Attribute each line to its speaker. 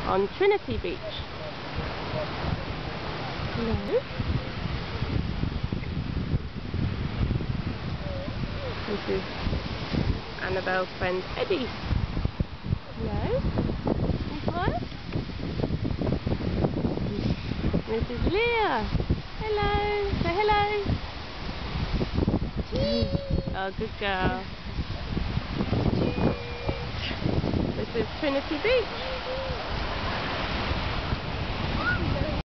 Speaker 1: on Trinity Beach. Hello. This is Annabelle's friend Eddie. Hello. Smile. This is Leah. Hello. Say hello. Oh, good girl. This is Trinity Beach.